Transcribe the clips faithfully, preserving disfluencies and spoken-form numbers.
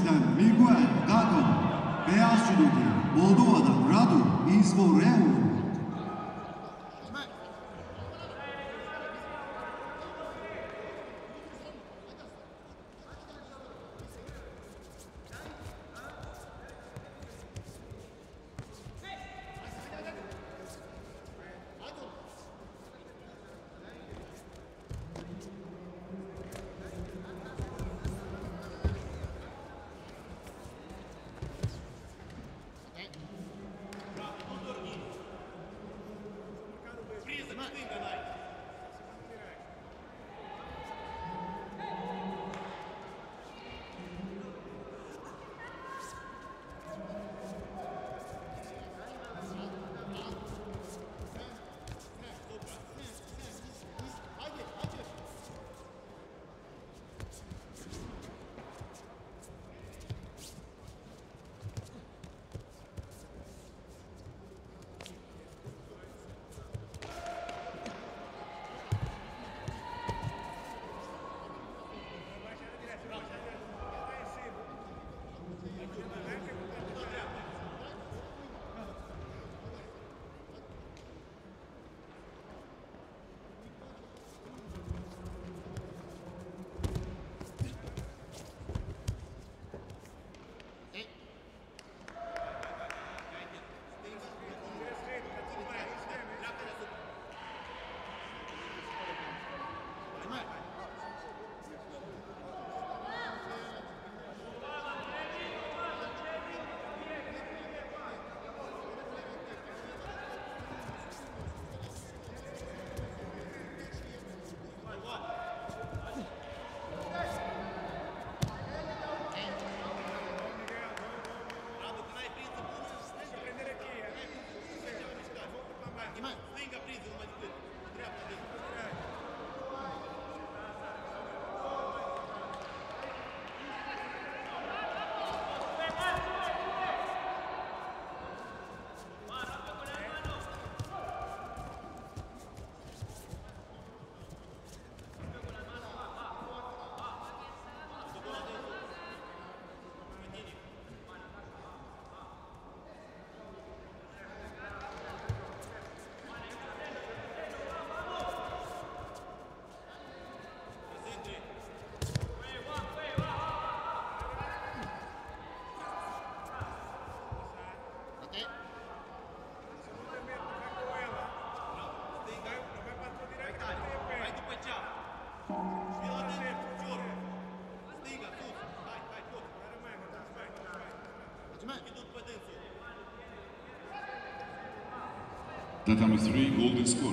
Türkiye'den Miguel Gago, beyaz judogi Moldova'dan Radu Izvoreu. Tatami three, golden score.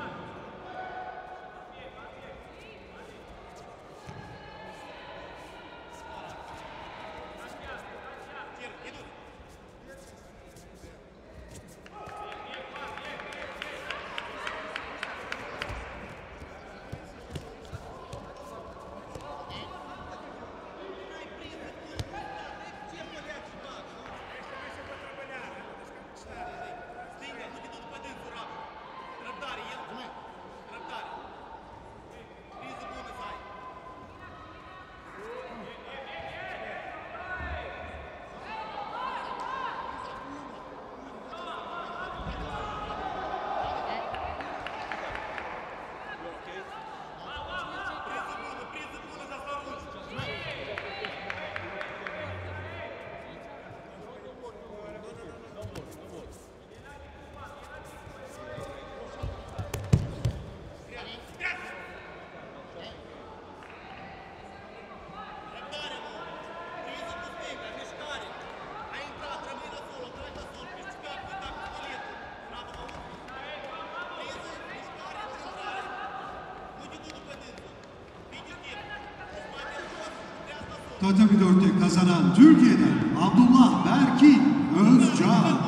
Tatami dörtte kazanan Türkiye'den Abdullah Berkin Özcan.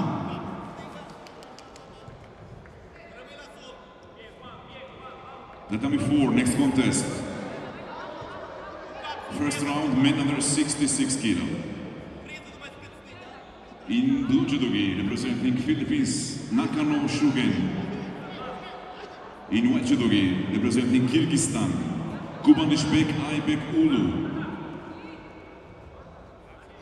Tatami four, next contest. First round, men under sixty-six kilo. In blue judogi, representing Philippines, Nakano Shugen. In white judogi, representing Kyrgyzstan, Kubanishbek Aybek Ulu.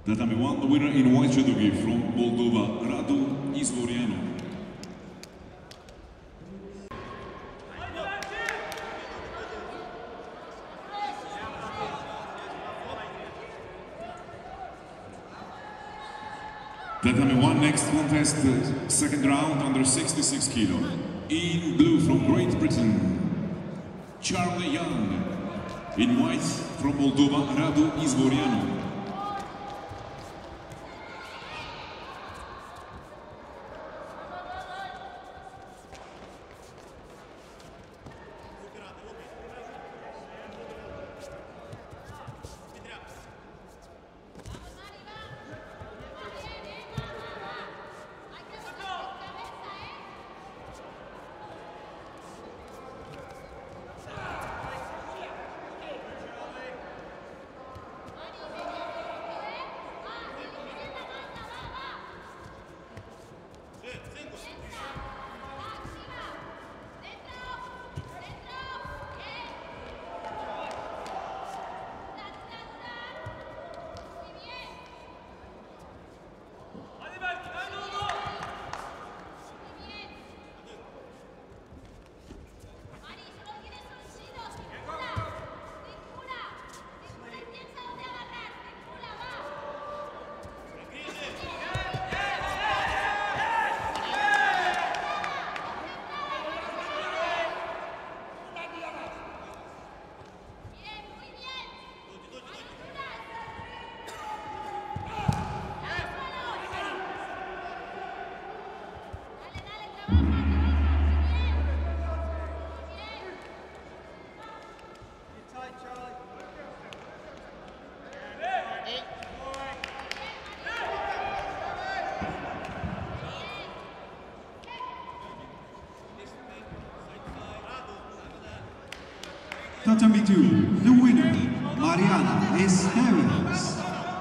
Tatami one, the winner in white judogi from Moldova, Radu Izvorianu. Tatami one, next contest, second round, under sixty-six kilo. In blue from Great Britain, Charlie Young. In white from Moldova, Radu Izvorianu. Tatami two, the winner, Mariana Esteves.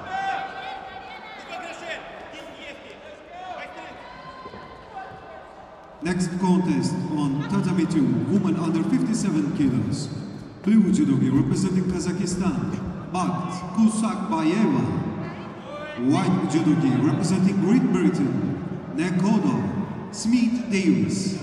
Next contest on Tatami two, woman under fifty-seven kilos. Blue judogi representing Kazakhstan, Bakt Kusakbayeva. White judogi representing Great Britain, Nekodo Smith Davis.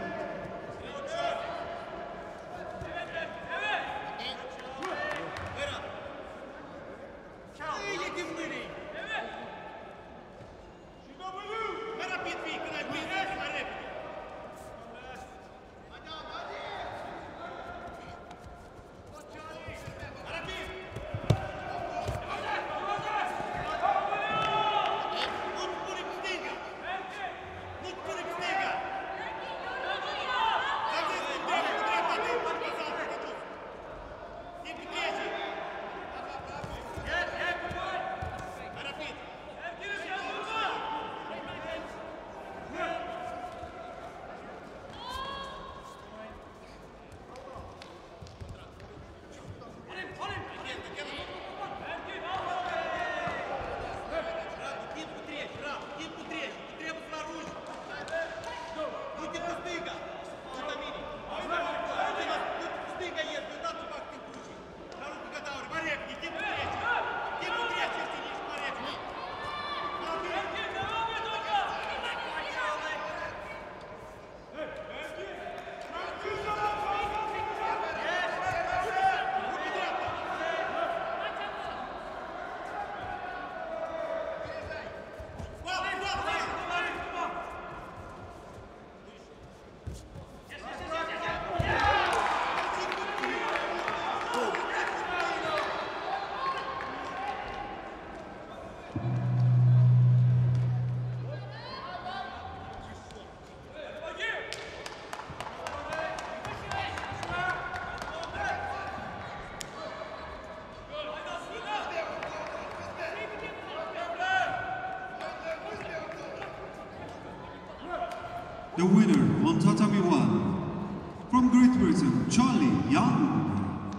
The winner on Tatami one, from Great Britain, Charlie Young.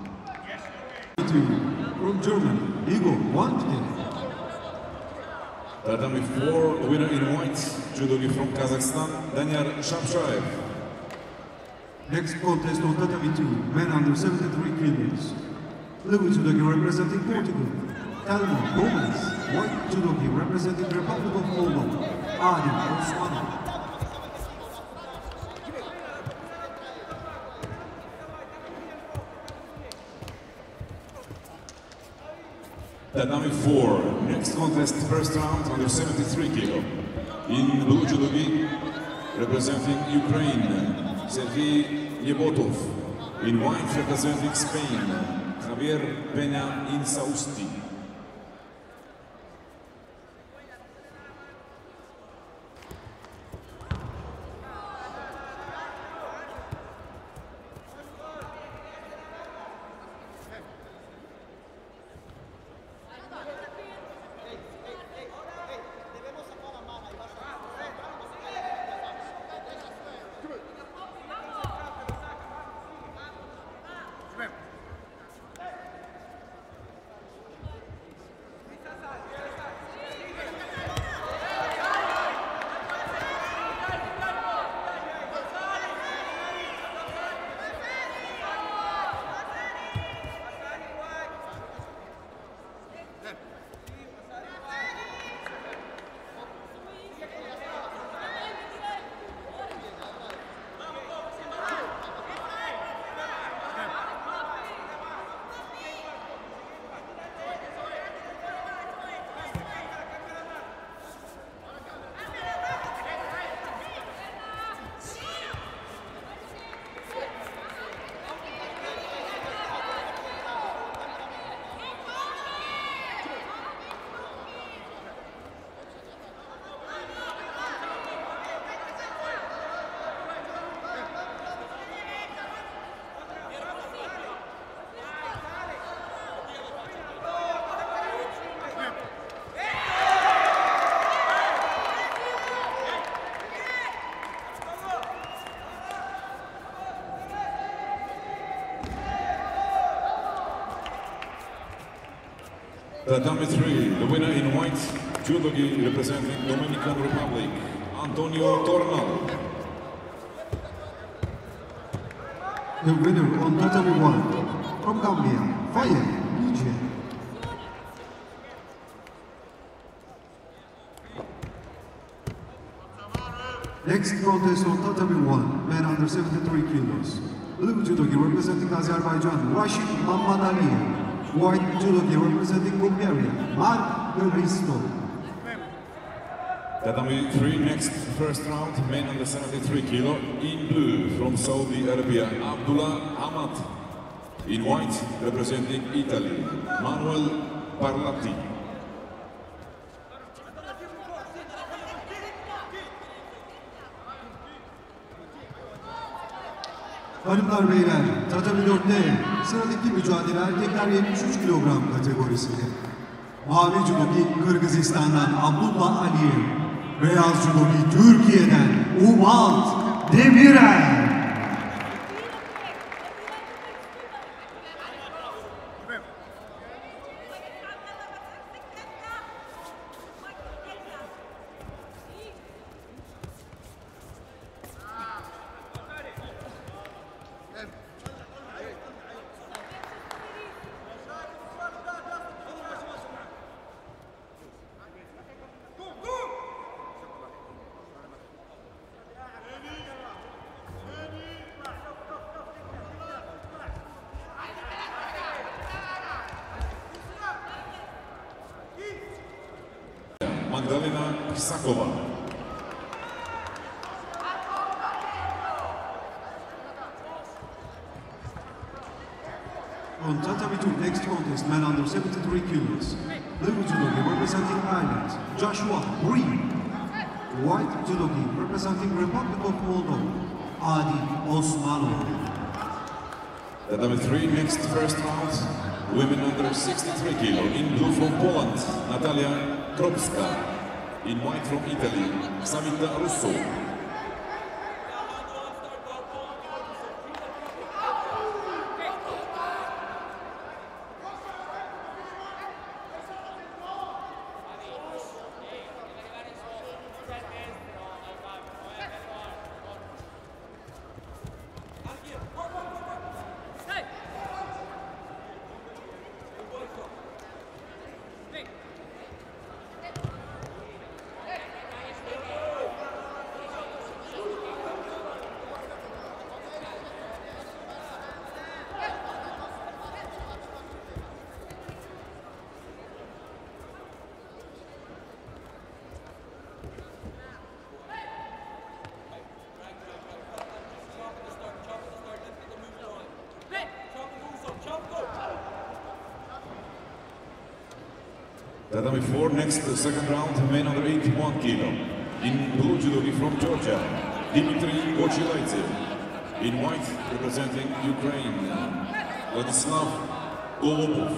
From Germany, Igor Wantke. Tatami four, winner in white, judogi from Kazakhstan, Daniel Shamshaev. Next contest on Tatami two, men under seventy-three kilos. Blue judogi representing Portugal, Telmo Gomez, white judogi representing Republic of Moldova, Adi Osmanov. Tatami four, next contest, first round, under seventy-three kilo. In blue judogi, representing Ukraine, Sergei Yebotov. In white, representing Spain, Javier Peña Insausti. Tatami three, the winner in white, judogi representing Dominican Republic, Antonio Tornal. The winner on Tatami one, from Gambia, Faye Nijie. Next contest on Tatami one, men under seventy-three kilos. Blue judogi representing Azerbaijan, Rashid Mamadaliyev. White judogi representing Bulgaria, Mark Geristo. Tatami three, next first round, men under seventy-three kilo. In blue, from Saudi Arabia, Abdullah Ahmad. In white, representing Italy, Manuel Parlati. Hanımlar beyler, Tatami dörtte sıradaki mücadele erkekler yetmiş üç kilogram kategorisinde. Mavi judogi Kırgızistan'dan Abdullah Aliyev, beyaz judogi Türkiye'den Umalt Demirel. Magdalena Sakova. On Tatami two, next contest, men under seventy-three kilos. Blue judogi representing Ireland, Joshua Green. White judogi representing Republic of Moldova, Adi Osmanov. Tatami three, next first round, women under sixty-three kilo. In blue from Poland, Natalia Kropska. In white from Italy, Savita Russo. Tatami four, next second round, men under eighty-one kilo. In blue judogi from Georgia, Dmitry Kochilaitsev. In white, representing Ukraine, Vladislav Golubov.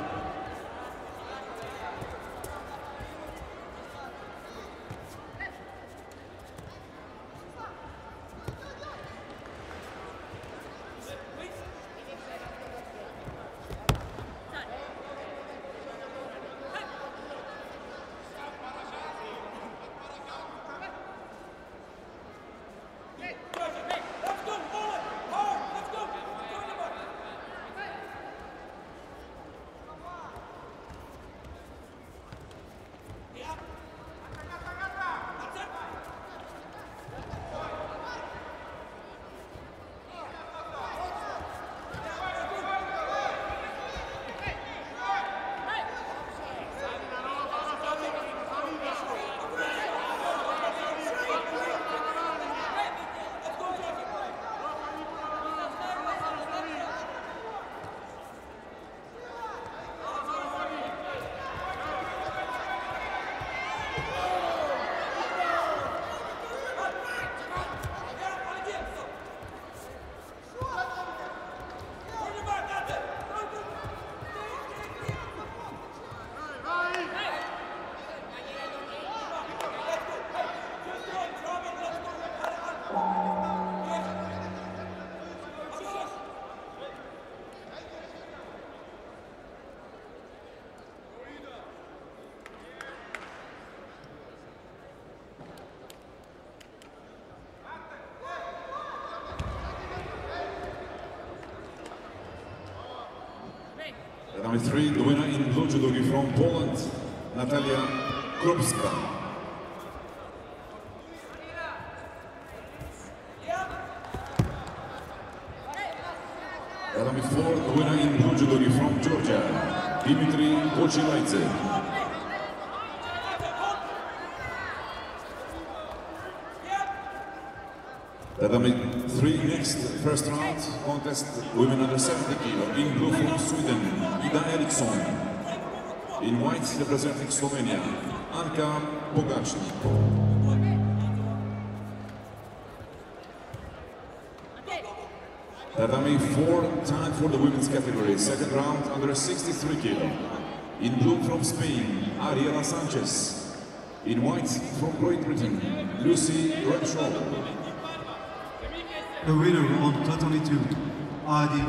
Number three, the winner in blue judogi from Poland, Natalia Krupska. Number four, the winner in blue judogi from Georgia, Dmitry Kochilaitsev. Tatami three, next first round contest, women under seventy kilo. In blue from Sweden, Ida Eriksson. In white, representing Slovenia, Anka Pogacnik. Tatami four, time for the women's category. Second round under sixty-three kilo. In blue from Spain, Ariela Sanchez. In white from Great Britain, Lucy Renshaw. The winner on Tatami two, Adi.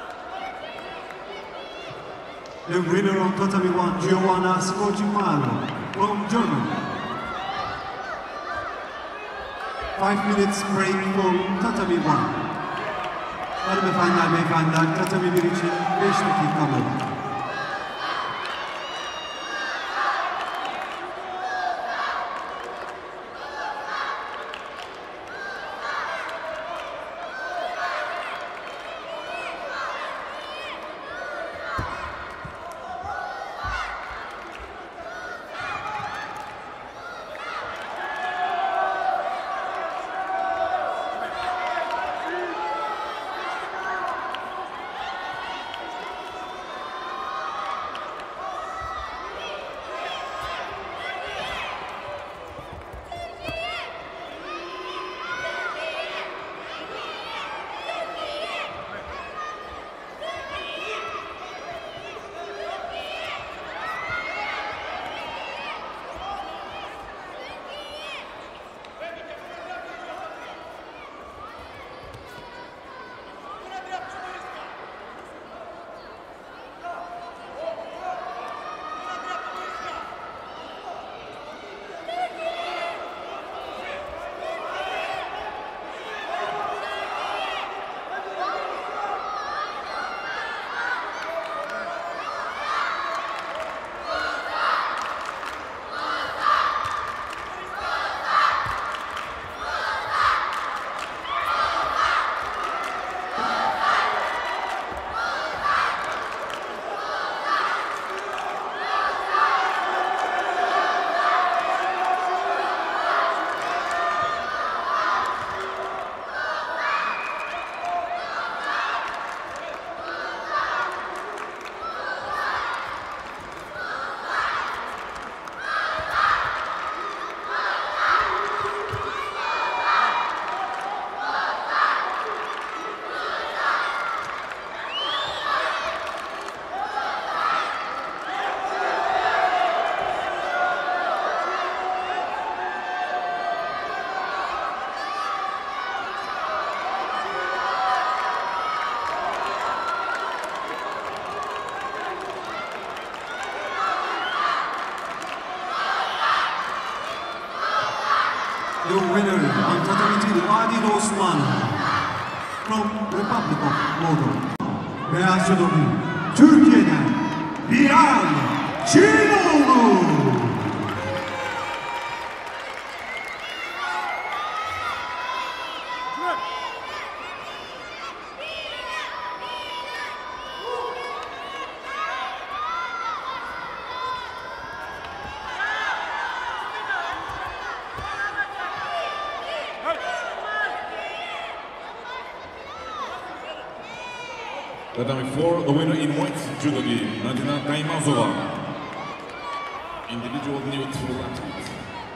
The winner on Tatami one, Giovanna Scocimaro from Germany. Five minutes break for Tatami one. Hanımefendiler, beyefendiler, Tatami bir için beş dakika mola. The winner on tatami two, Adil Osmanov from Republic of Moldova. Beyaz judocu Türkiye'den Bilal Çinoğlu. Tatami four, the winner in white judogi, Nadina Kaymazova. Individual nude full athlete.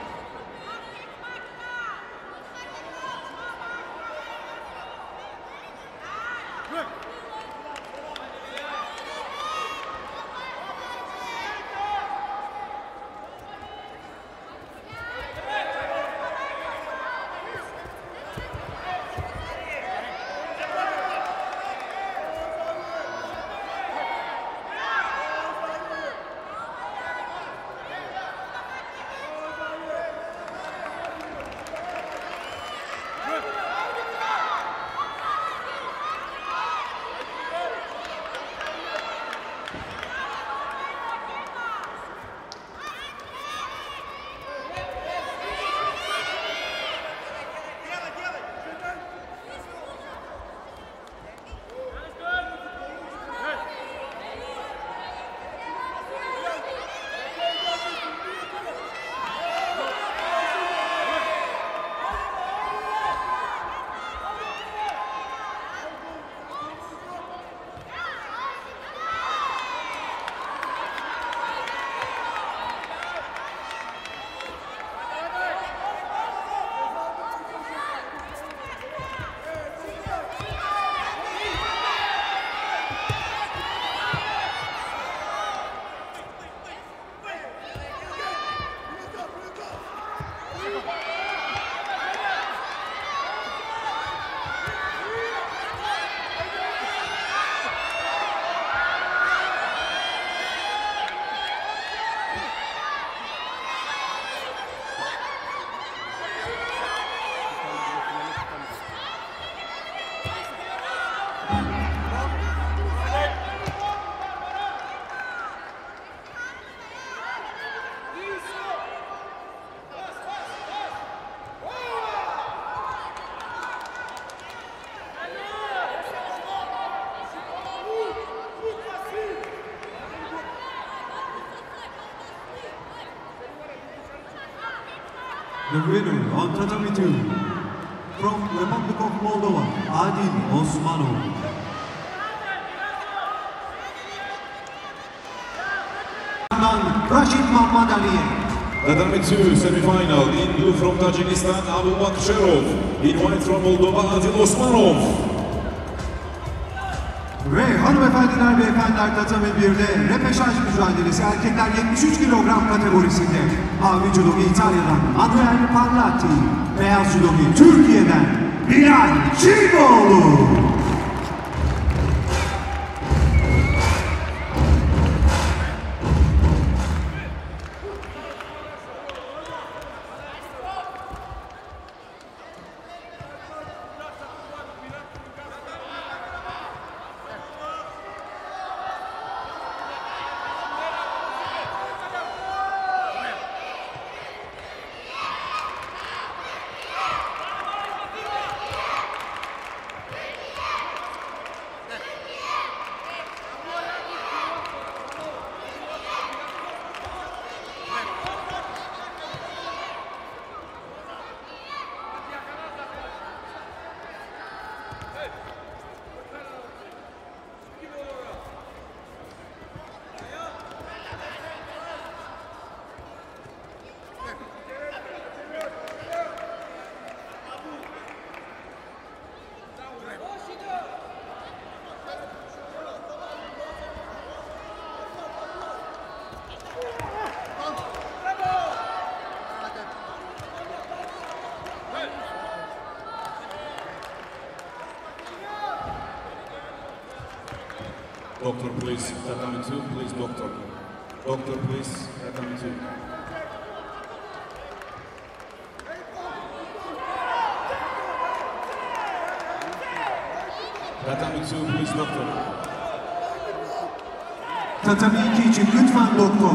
The winner on tatami two, from Republic of Moldova, Adil Osmanov. Rashid Mahmad Aliyev. Tatami two semi-final, in blue from Tajikistan, Abu Baksherov. In white from Moldova, Adil Osmanov. Ve hanımefendiler, beyefendiler, tatami birde repeşaj mücadelesi erkekler yetmiş üç kilogram kategorisinde. Mavi judogi İtalya'dan Adriano Parlati, beyaz judogi Türkiye'den Bilal Çinoğlu. Doctor, please, tatami two, please, doctor. Doctor, please, tatami two. Tatami two, please, doctor. Tatami iki için lütfen doktor.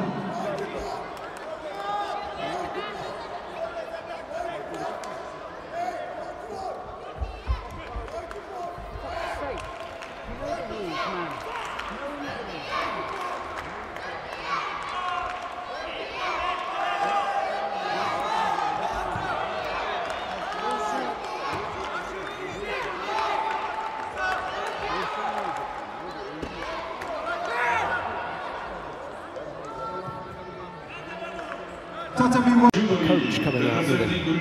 Tatami one. Coach coming out with him.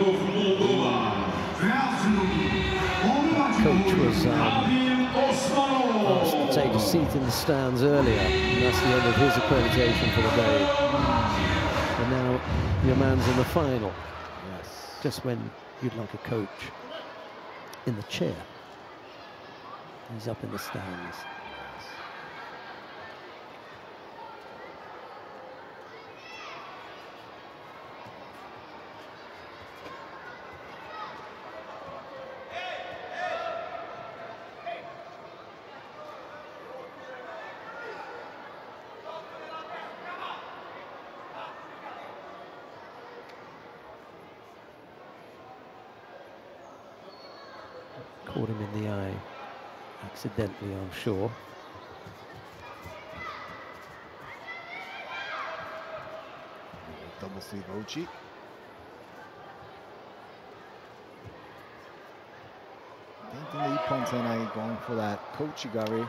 Coach was um, asked to take a seat in the stands earlier, and that's the end of his accreditation for the day. And now your man's in the final. Yes. Just when you'd like a coach in the chair, he's up in the stands. Caught him in the eye, accidentally, I'm sure. Double sleeve Ochi. I think the Ippon Senai going for that Kochigari.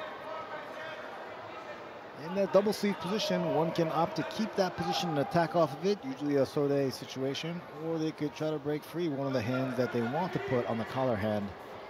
In that double sleeve position, one can opt to keep that position and attack off of it, usually a Sode situation, or they could try to break free one of the hands that they want to put on the collar hand.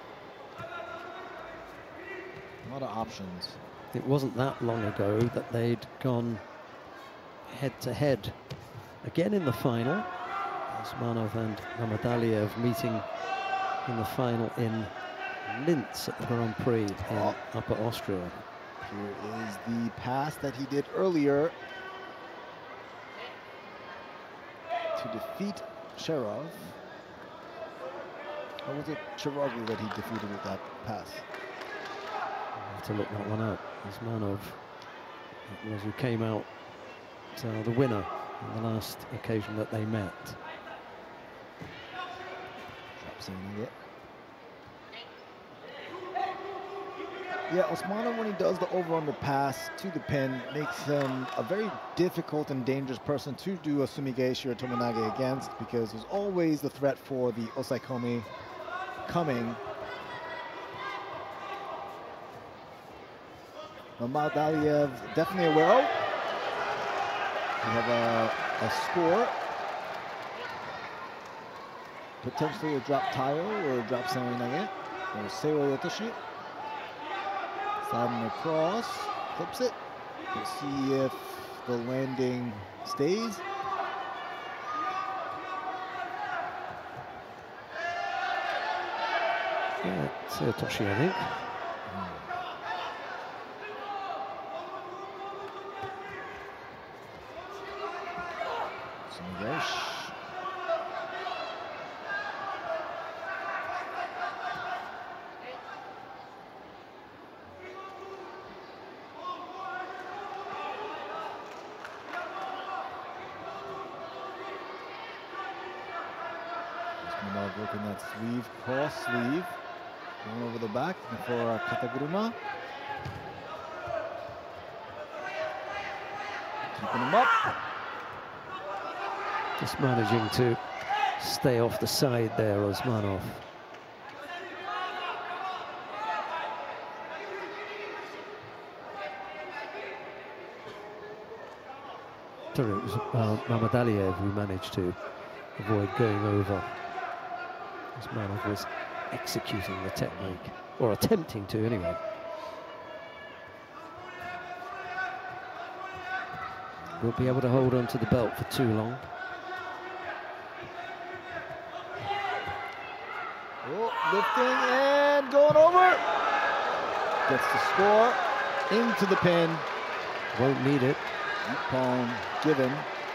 A lot of options. It wasn't that long ago that they'd gone head-to-head again in the final. Osmanov and Mamadaliev meeting in the final in Linz at the Grand Prix in oh. Upper Austria. Here is the pass that he did earlier to defeat Sherov. Or was it Chiragi that he defeated with that pass? I'll have to look that one up. Osmanov, it was who came out uh, the winner on the last occasion that they met. Drops in it. Yeah, Osmanov, when he does the over-under pass to the pin, makes him a very difficult and dangerous person to do a Sumigaeshi or Tomonage against, because there's always the threat for the Osaikomi coming. Mamadaliev definitely aware of. We have a, a score. Potentially a drop tile or a drop Sarinage or Seiro Yotoshi. Sliding across, clips it. We'll see if the landing stays. Yeah, it's uh, Toshi, I think. Sumigaeshi. Working that sleeve, cross sleeve, going over the back for uh, Kataguruma. Keeping him up. Just managing to stay off the side there, Osmanov. Sorry, it was uh, Mamadaliev who managed to avoid going over. Osmanov was executing the technique, or attempting to anyway. Won't be able to hold on to the belt for too long. Oh, lifting and going over. Gets the score into the pin. Won't need it. Ippon given.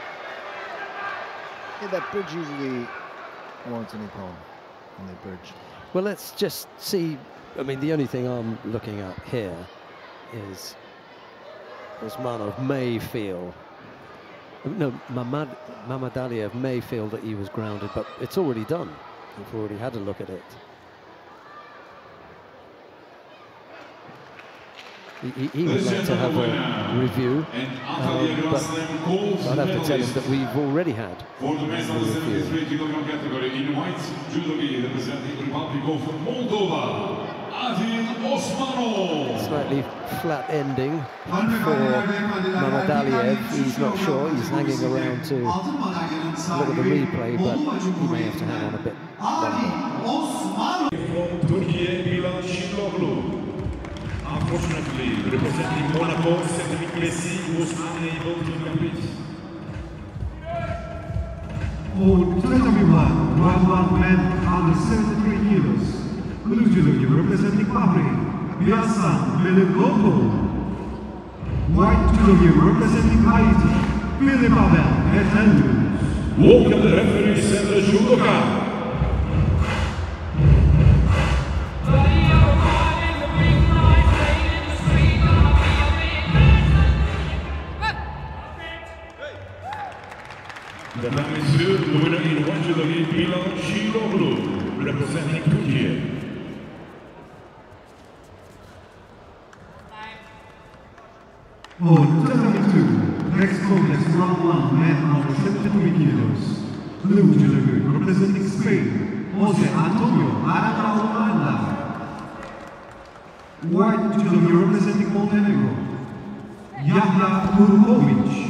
Yeah, that bridge usually warrants an Ippon. On the bridge. Well, let's just see I mean, the only thing I'm looking at here is Osmanov may feel, no, Mamad, Mamadaliev may feel that he was grounded, but it's already done. We've already had a look at it. He, he, he would like to have a review, um, but I'd have to tell him that we've already had For the men's under seventy-three kilogram category in white judogi representing Republic of Moldova, Adil Osmanov. Slightly flat ending for Mamadaliev. He's not sure. He's hanging around to look at the replay, but he may have to hang on a bit longer. From Turkey, Milan Şiloglu. Unfortunately, representing Monaco, Cedric Messi was unable to compete. For twenty twenty-one, round one men under seventy-three kilos. Blue judogi representing Bahrain, Biasan Melekotov. White judogi representing Haiti, Philip Abel and Welcome the referee, Sandra Judoka. The time is due, the winner in one judogi, Milan Şiloglu, representing Turkey. For twenty twenty-two, next contest round one men under seventy-three kilos. Blue judogi representing Spain, Jose Antonio Arataumanda. White judogi representing Montenegro, Yahya Turkovic.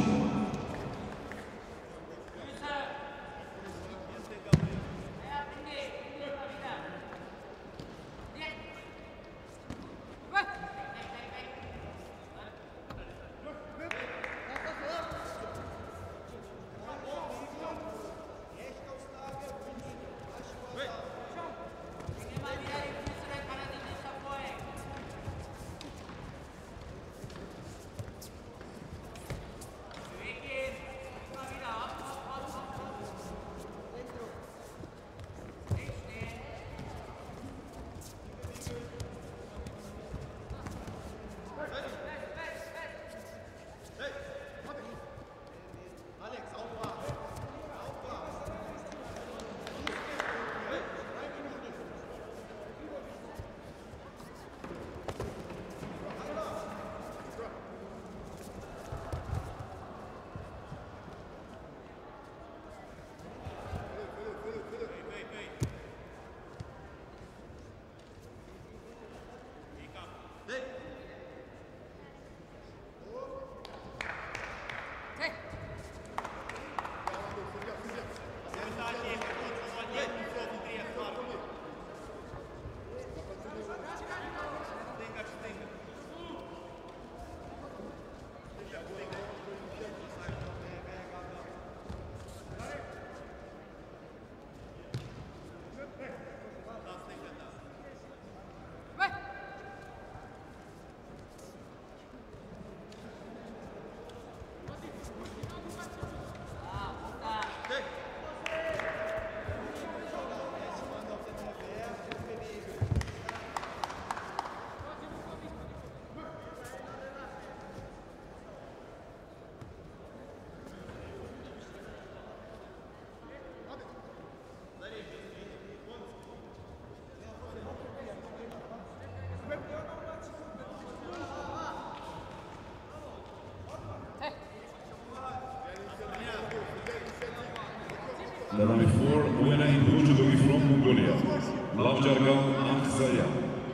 The number four winner in blue judogi from Mongolia, Lavjargan Ankzaya.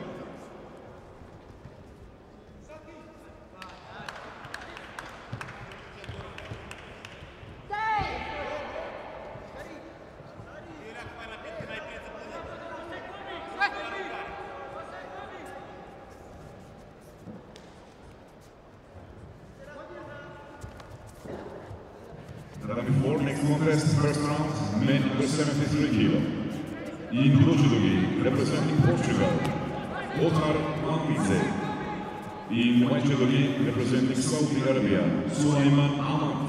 The number four next contest, first round, men under seventy-three kilo. In blue judogi, representing Portugal, Otar Mambize. In white judogi, representing Saudi Arabia, Sulaiman Ahmad.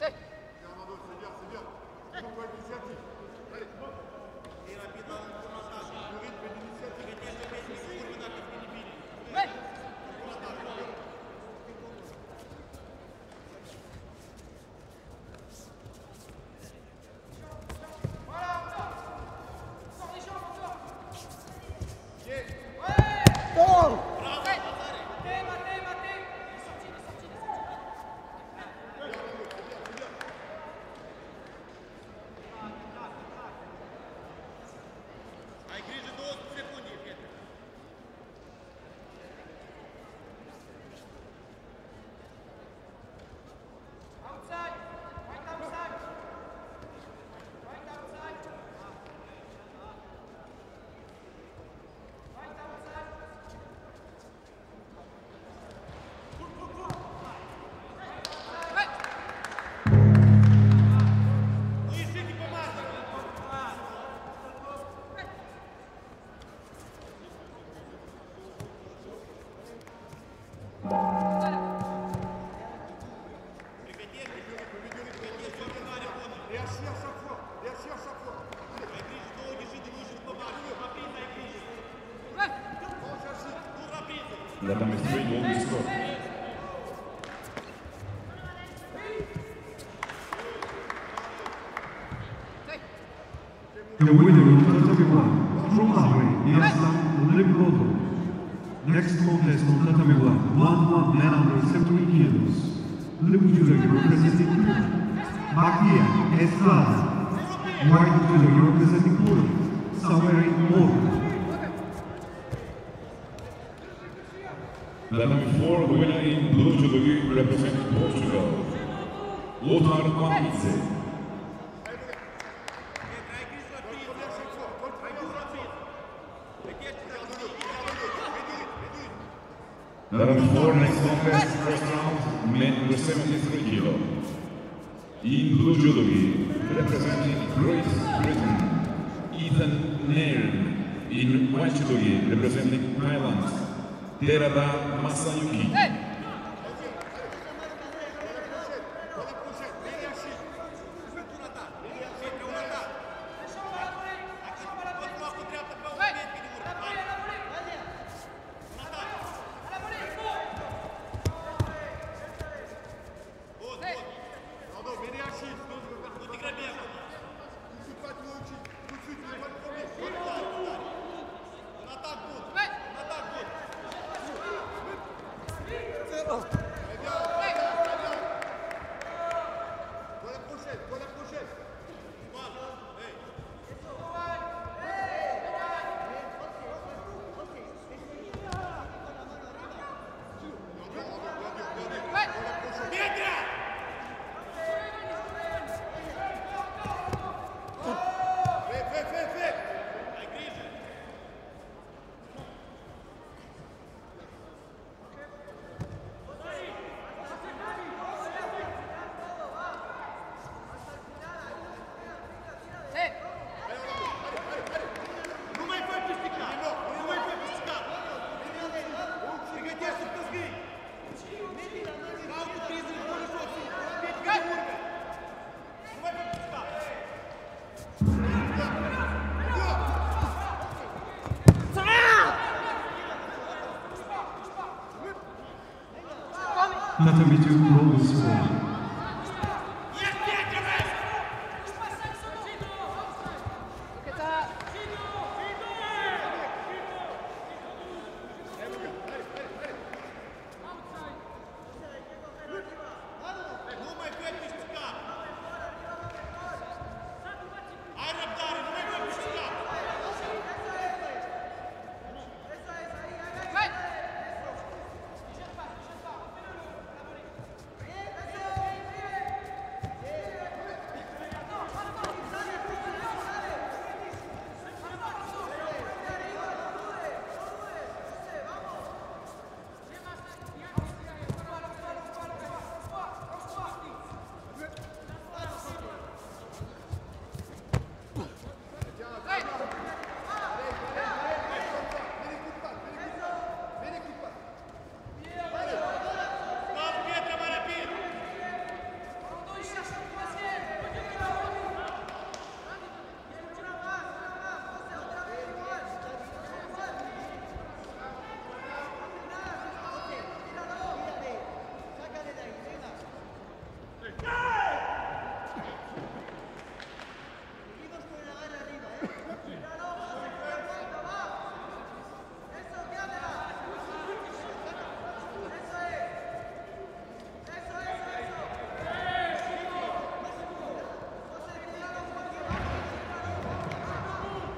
That time is three goals to score. The winner of Tatami one, from Bahrain, Yaslam Limboto. Next contest on Tatami one, one one man under seventy kilos. Blue judogi representing Cuba. Makia Estrada. White judogi representing Poland. Saweri Moro. The number four, the winner in blue judogi representing Portugal, Lothar Manidze. The number four, next contest, first round, men under seventy-three kilo. In blue judogi representing Great Britain, Ethan Nairn. In white judogi representing Thailand, Terada Masayuki. Hey! Tatami two roll score.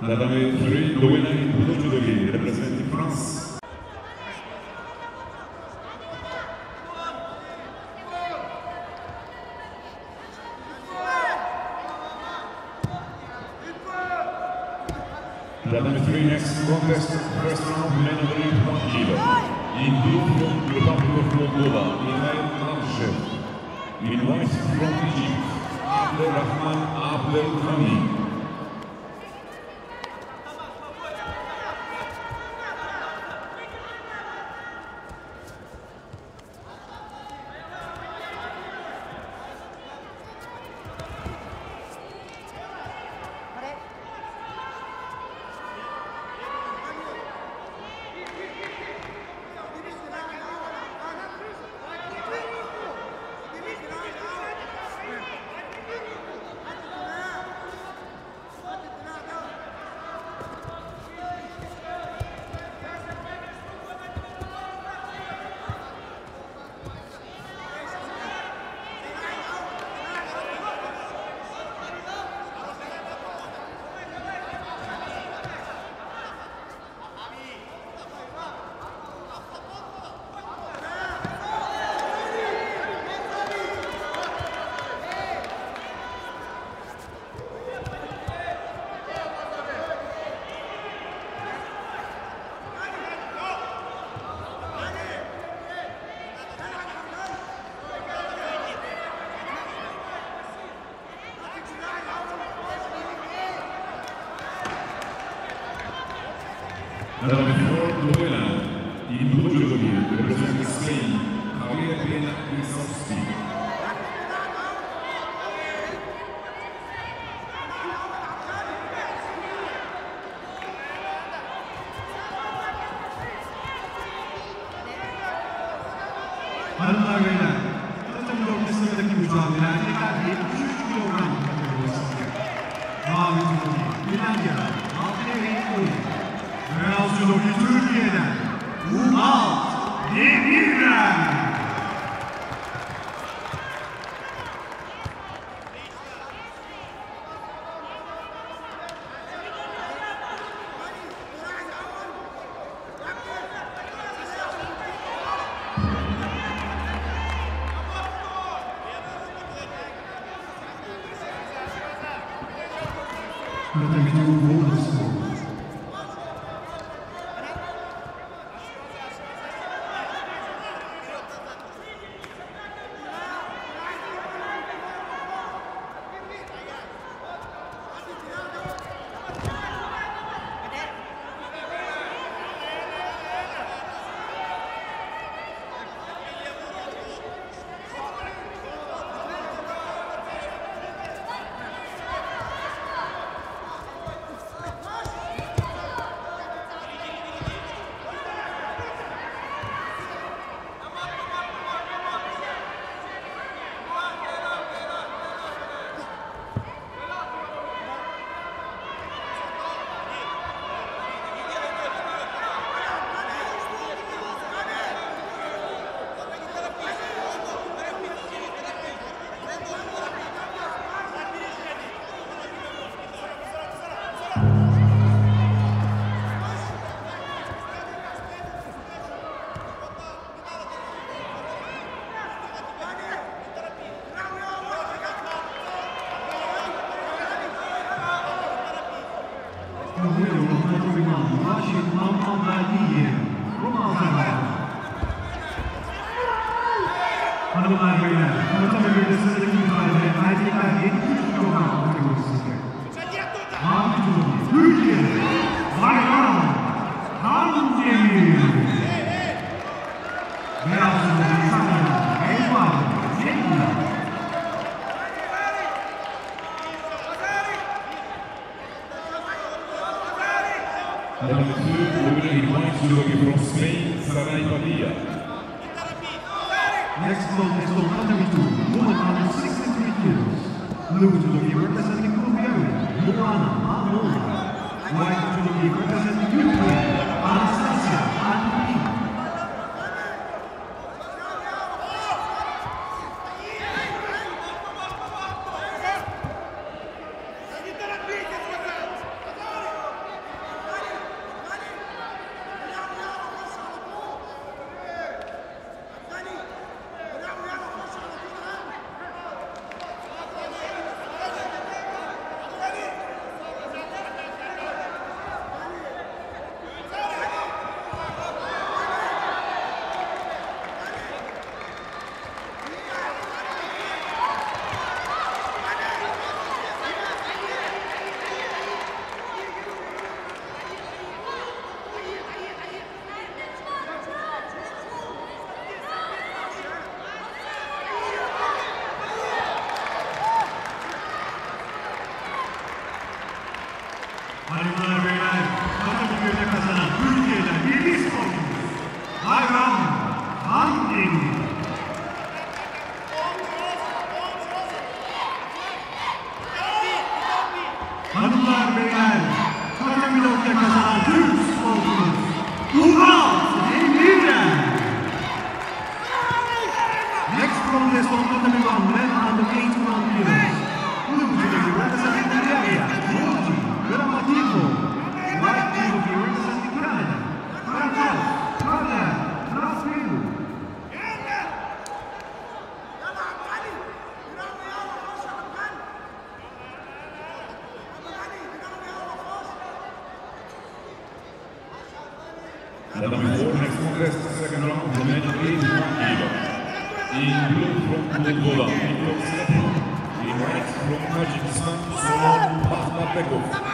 Madame three, the winner in blue judogi, representing France. Madame three, next contest, first round, men over one kilo. In blue from Republic of Moldova, Mikhail Malchev. In white from Egypt, Abdelrahman Abdelghani. Madame four, the winner in blue judogi, representing Spain, Javier Pena Lisowski. Hanımlar beyler, Anadolu orkestrasındaki mücadele erkekler yetmiş üç kilogram kategorisinde. Mavi judogi, Finlandiya, Altıneri, Beyaz judogi Türkiye'den, Umut Demirel. Hanımlar beyler, Anadolu bölgesindeki mücadele erkekler yetmiş üç kilogram kategorisinde. Mavi judogi, Türkiye, Bayram, Kandemir. Beyaz judogi, Kanada, Elbay, Zeyna. Number two, the winner in white judogi from Spain, Saray Padilla. Next contest on Academy two, woman under sixty-three kilos. Blue judogi representing Bulgaria, Luana Mamola. White judogi representing Ukraine, Anastasia Andriy. Hanımlar beyler, Katamilok'ta kazanan Türk sporcumuz Ural Demirel. Next contest on Katamilok men under eighty-one kilos. Blue judogi representing Bulgaria, Georgi Gramativo. White judogi representing Canada, Marcel Carter Rasmussen. The number four next contest, second round, the men eighty-one kilo. In blue from Moldova, Mikhail Slepov. In white from Tajikistan, Solon Mahmatbekov.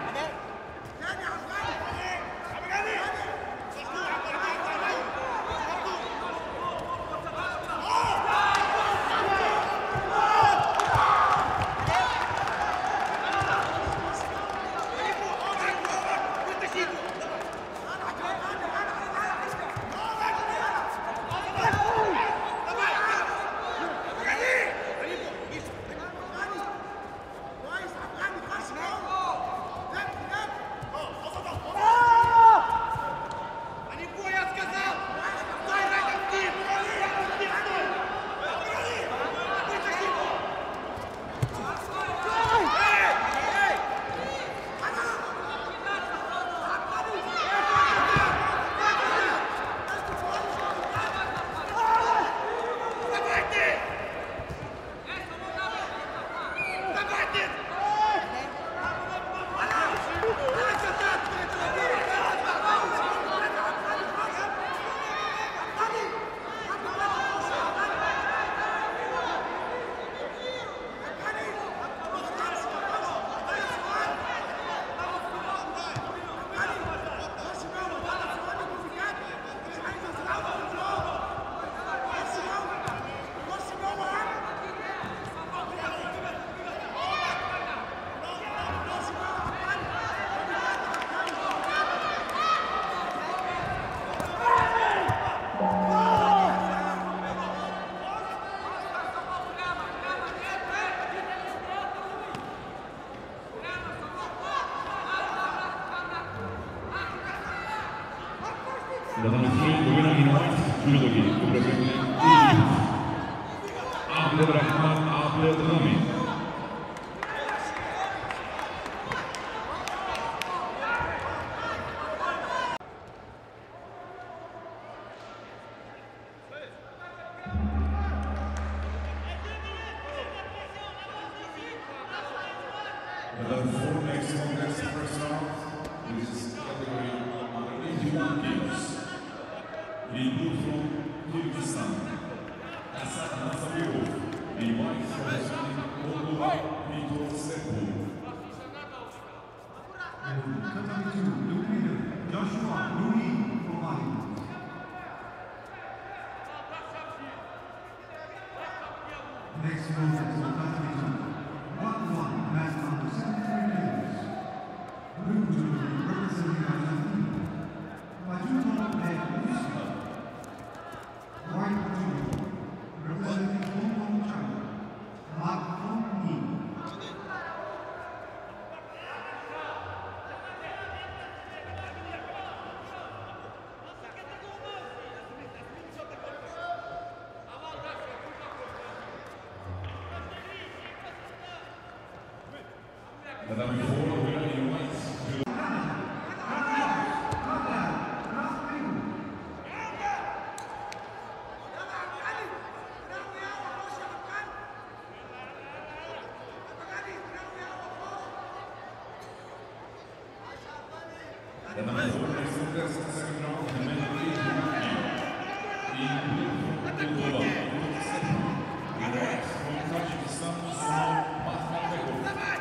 The number three, the winner in white, judogi, representing Egypt, Abdelrahman Abdelrahmi. The number four next contest, first round, this is category eighty-one kilos. In blue from Kyrgyzstan, Asad Nasabirov. In white from Moldova, Mikhail Slepov. And Katami two, blue leader, Joshua Louis from Ireland. Next contest on Katami two, one one, man under seventy-three kilos. Blue judogi representing Argentina, Majuto and Lucia. White judogi representing Hong Kong, China, Mak Hong Yi. The number four, the winner in white, the number four next contest, second round, the men eighty-one kilo. In blue from Moldova, Mikhail Slepov. In white from Tajikistan, Solon Mahmatbekov.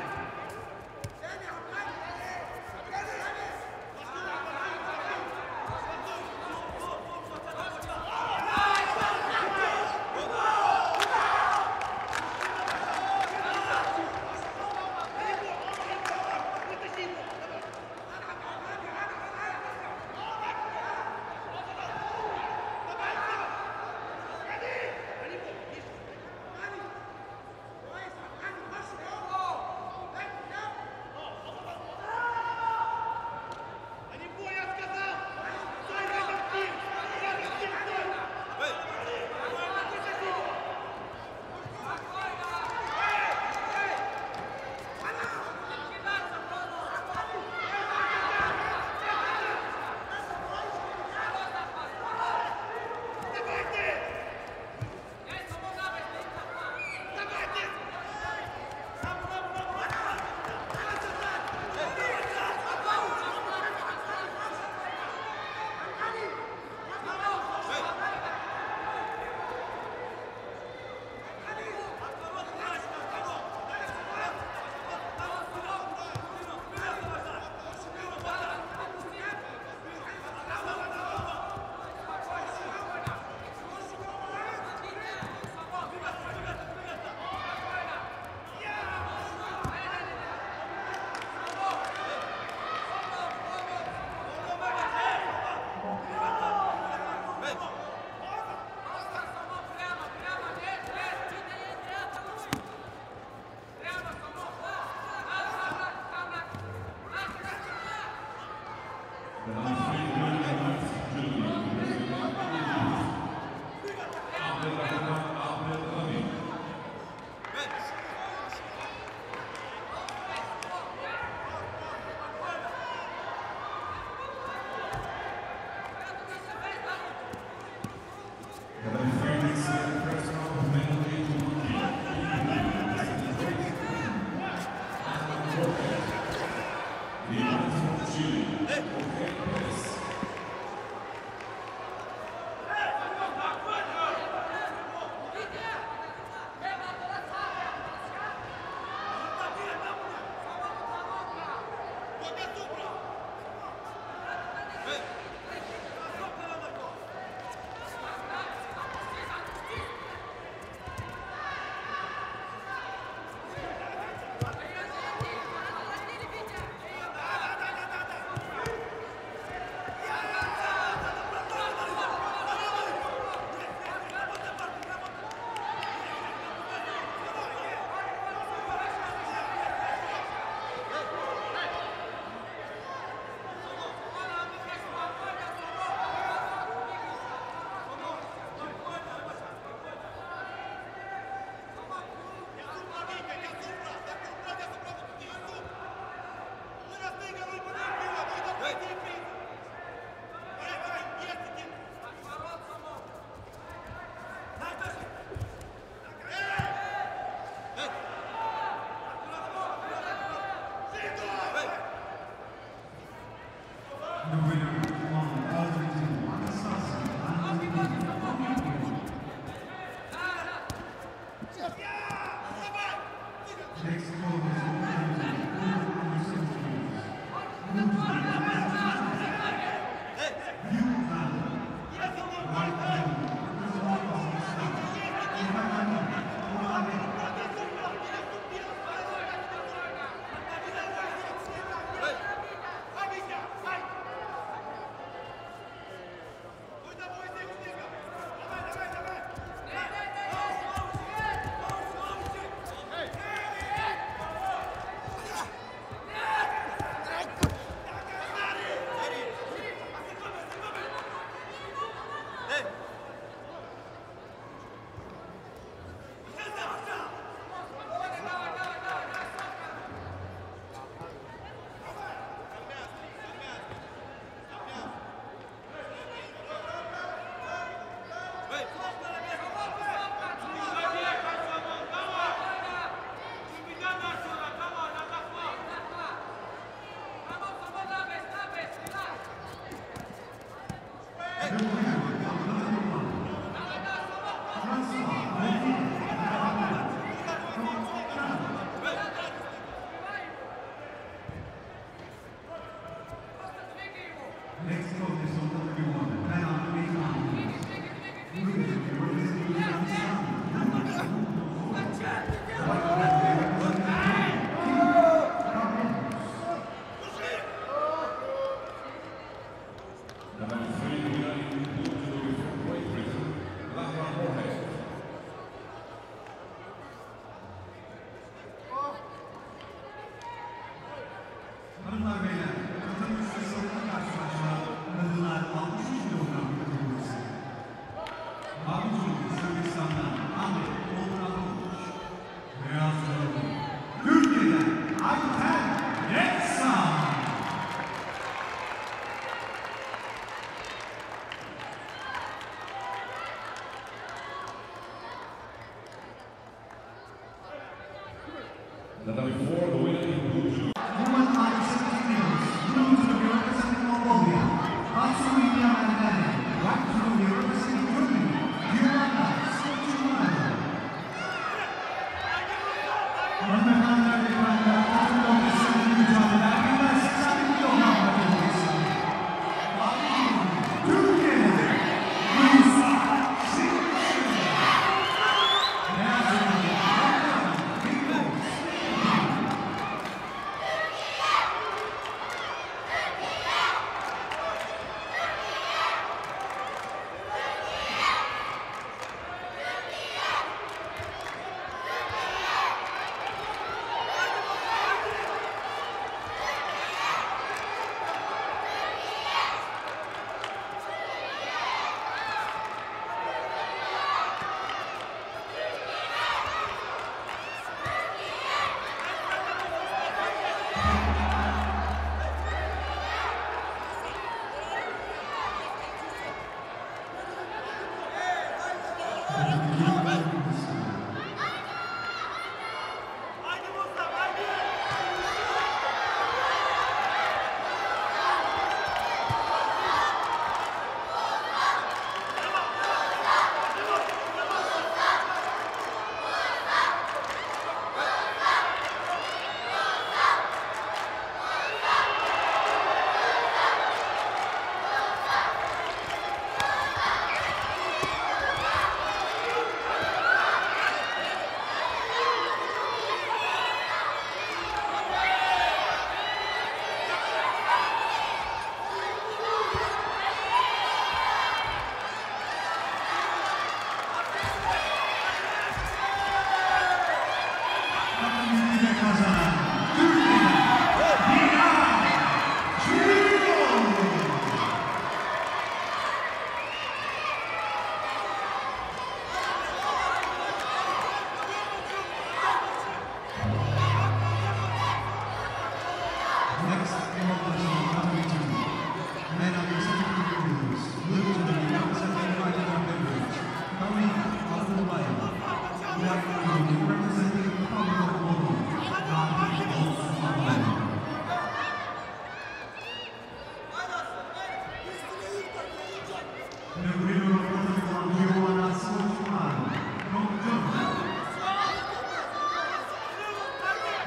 Let's go!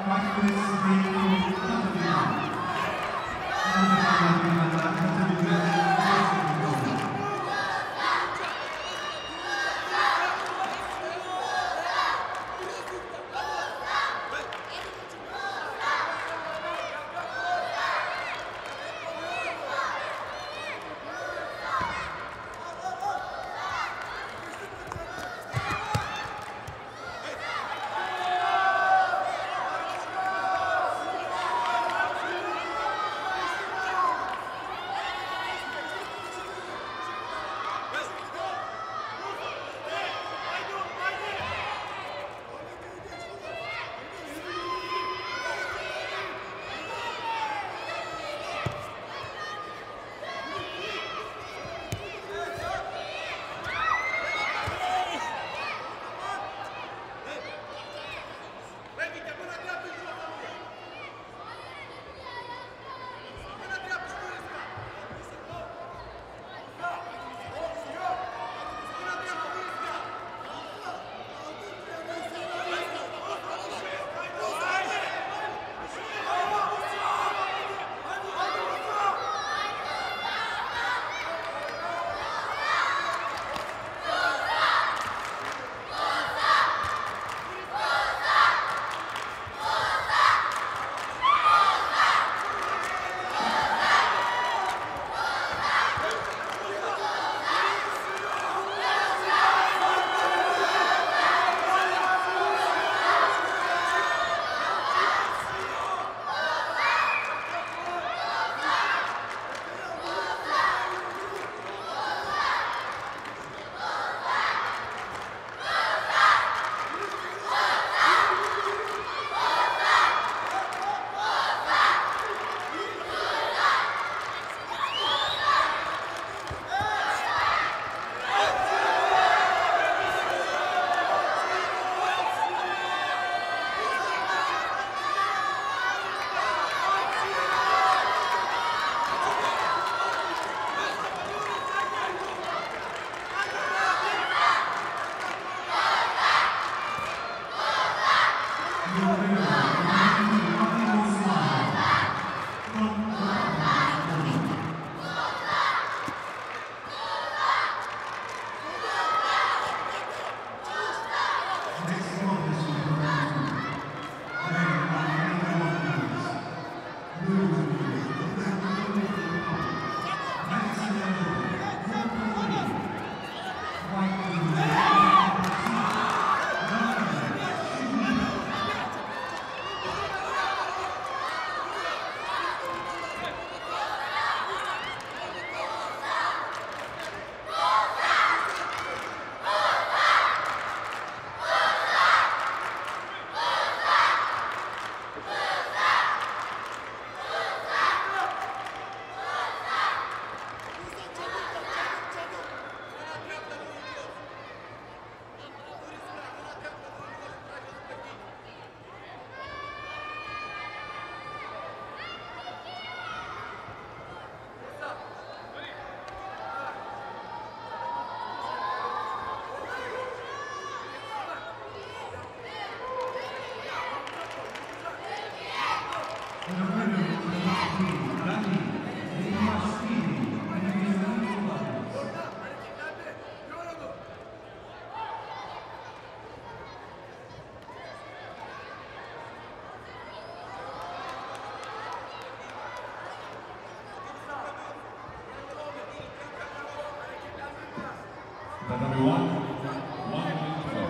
Number one, one minute twelve.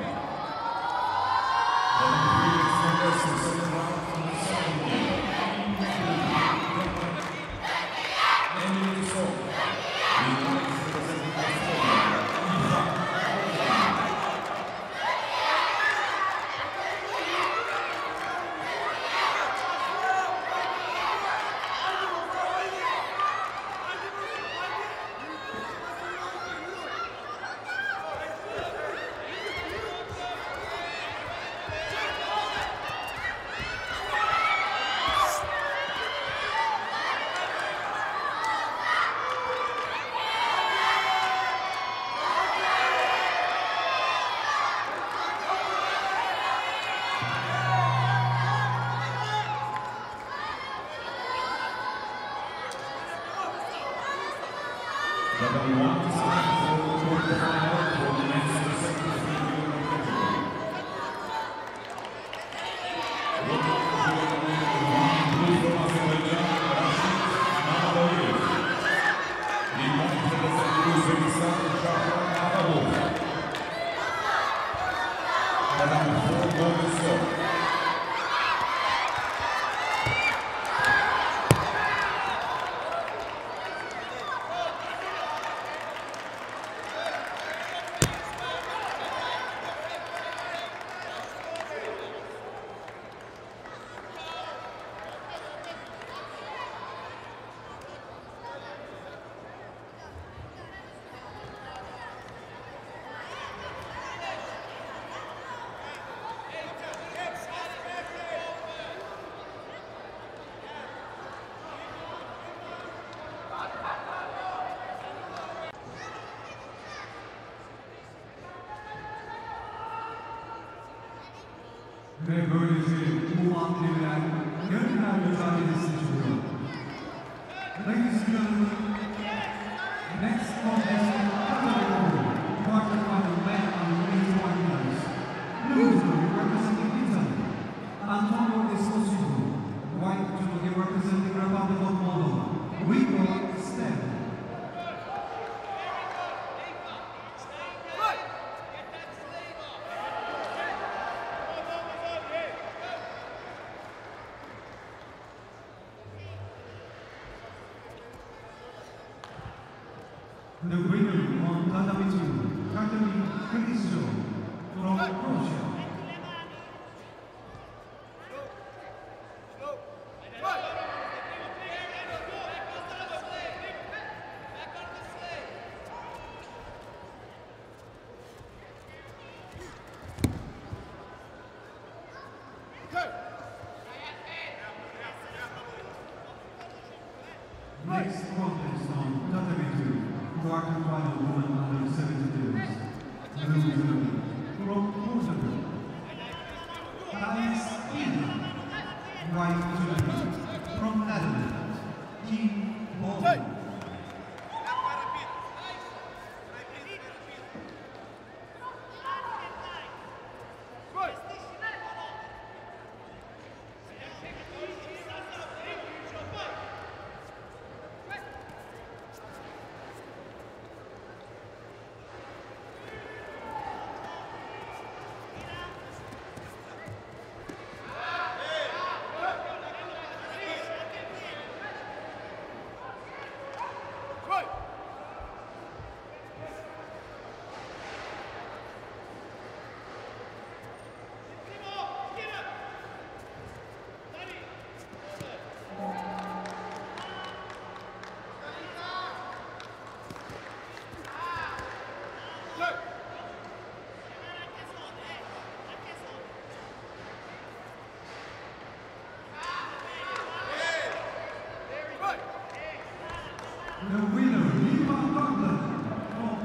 Number three is the best of second round from the second game. Emily Sol. The United States Ve böylece bu antrenörler yarınlar mücadelesi çıkıyor. Ladies and gentlemen, next contest in quarterfinal men and women's finals. Loser representing Italy, Antonio Esposito. White judoka representing Republic of Moldova, Rico Stev. The winner on Tatami two, Katerina Kristo from Croatia. Next contest on Tatami two, quarterfinal woman under seventy-twos. Blue judoka from Portugal, Thais Ina. White judoka from Netherlands, Kim Bol. The winner, Lima Butler from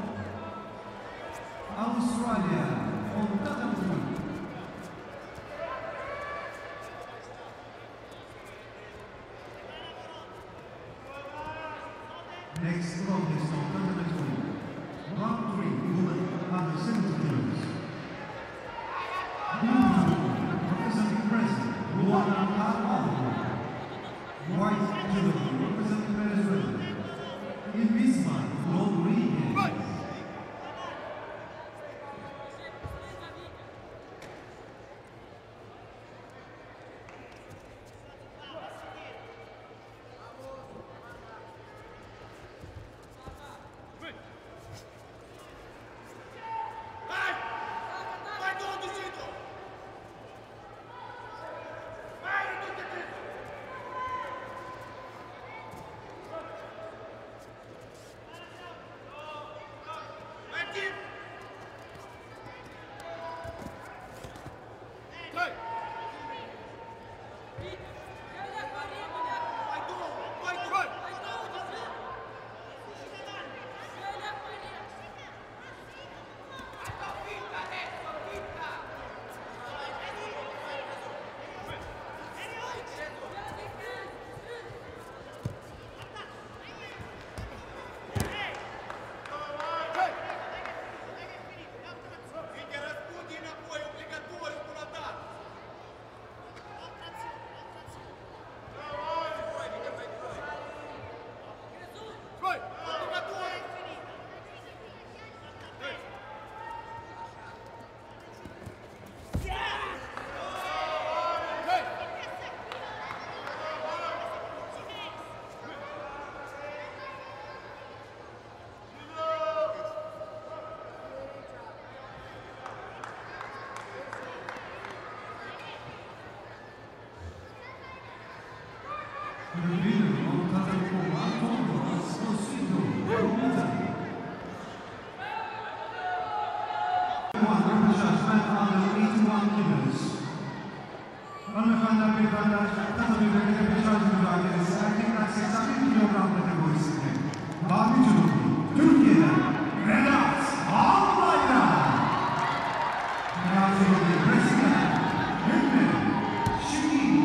Australia on Tatami two. Next contest on Tatami two, round three, women under seventy kilos. Blue judoka representing Brazil, Luana Alvarado. White judoka representing Venezuela, Ivisma Rodriguez. Hanımefendiler, beyefendiler, tatami bölgede beş ağız mücadelesi erkekler seksen bir kilogram kategorisinde. Mavi Judo'da Türkiye'den Vedat Albayrak. Vedat Judo'da Brezilya, Hümme, Şiki.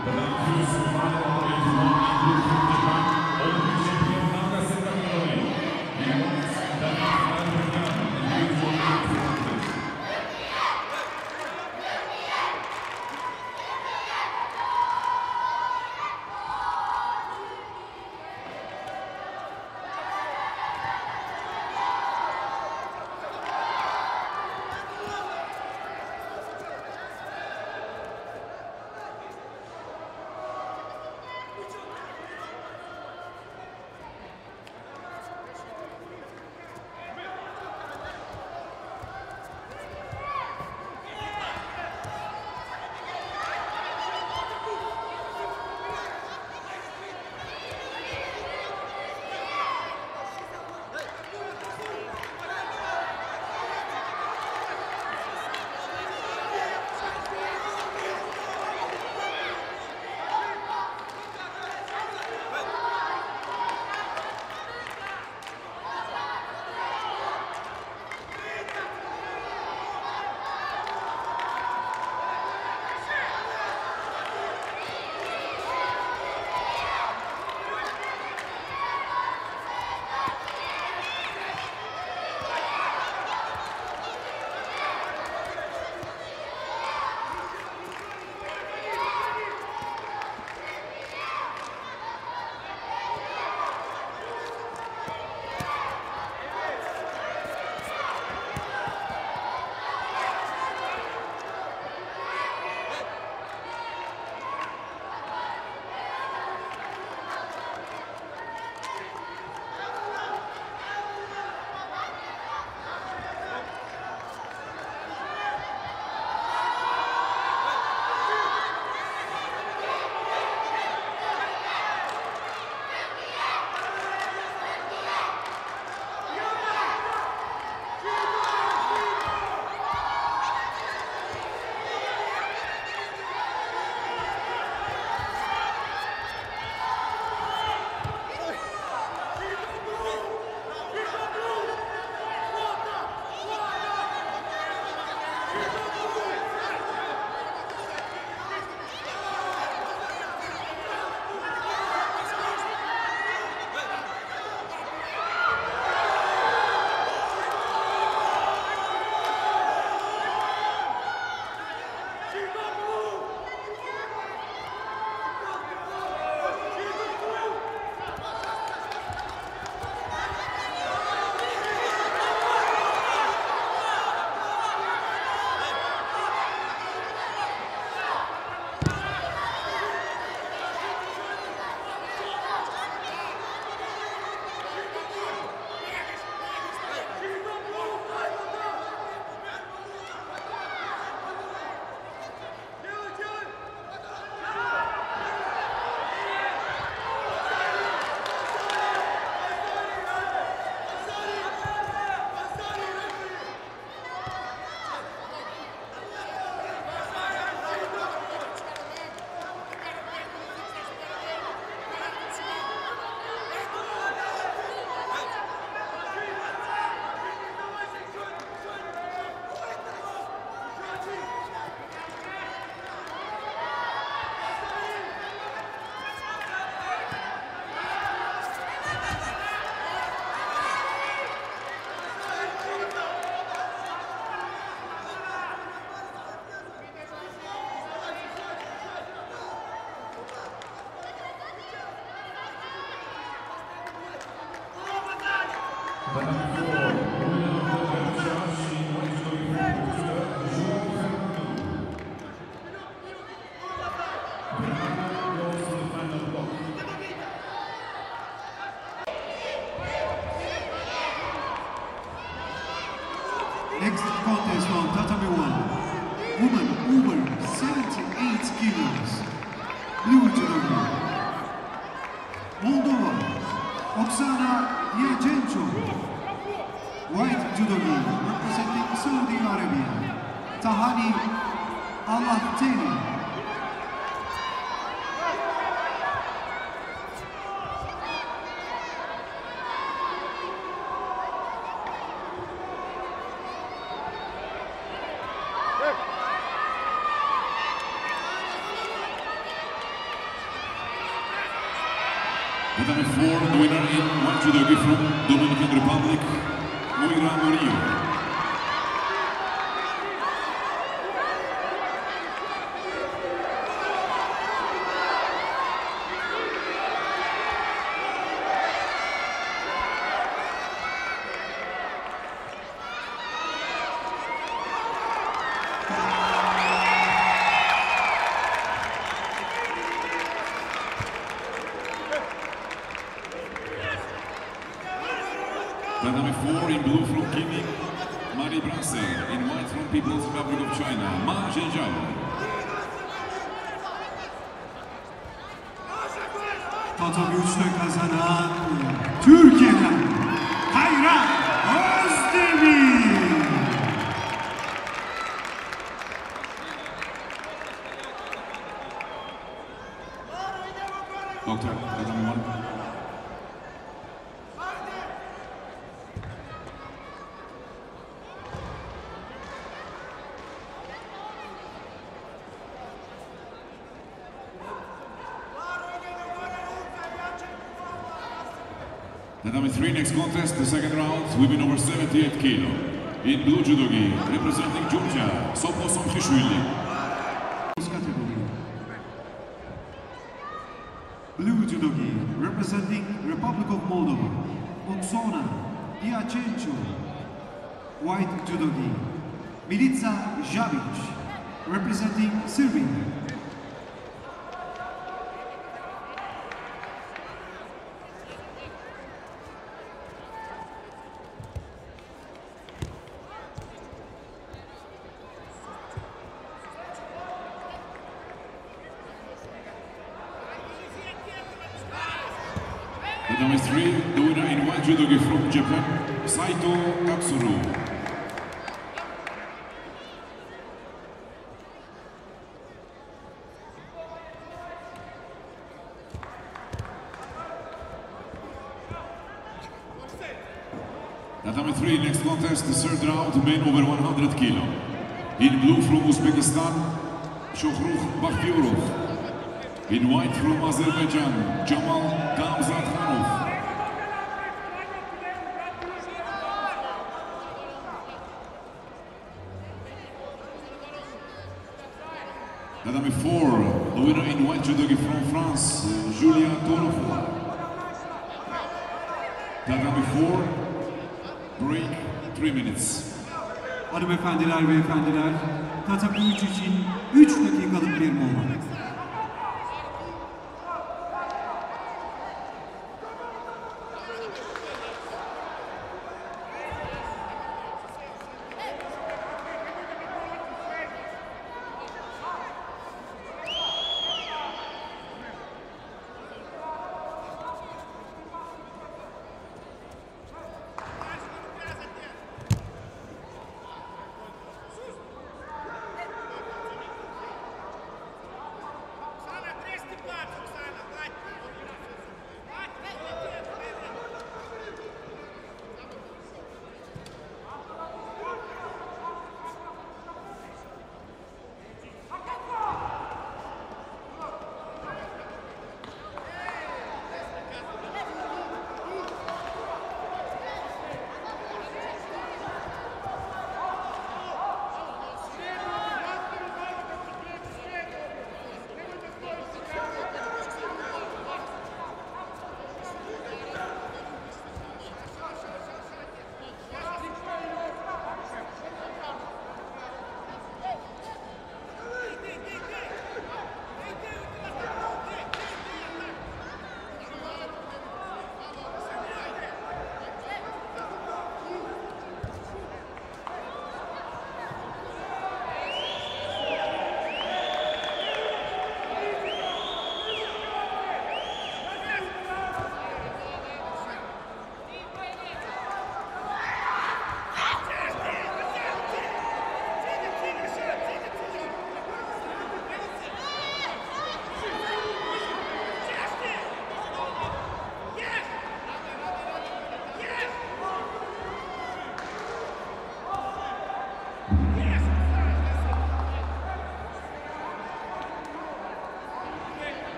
Next contest on Tatami one. Woman over seventy-eight kilos. Blue judo. Diacencho. White judogi representing Saudi Arabia, Tahani Al-Ahtani. Number four, the winner in white judogi from Dominican Republic, Moira Murillo. Number four in blue from Kimi, Marie Bransel. In white from People's Republic of China, Ma Zhenjiao. Tatam üçte kazanan Türkiye'den Kayra Özdemir. Doctor, Adam one. And number three, next contest, the second round, women over seventy-eight kilo. In blue judogi, representing Georgia, Sofo Somkhishvili. Category. Blue judogi representing Republic of Moldova, Oksana Diacencho. White judogi, Milica Javic, representing Serbia. And number three, the winner in white judogi from Japan, Saito Katsuru. At number three, next contest, the third round, men over one hundred kilo. In blue from Uzbekistan, Shokhruh Bakhtiyorov. In white from Azerbaijan, Jamal Gamzatxhanov. At number four, the winner in white judogi from France, Julia Torofa. At number four, break three minutes. Hanımefendiler ve efendiler, Tatam üç için üç dakikalık bir mola.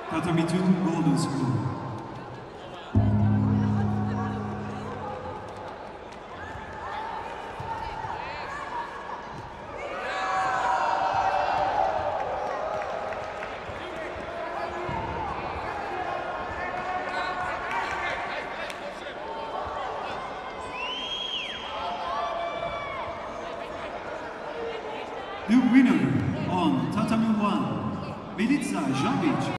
Tatami two, golden score. The winner on Tatami one, Milica Jovic.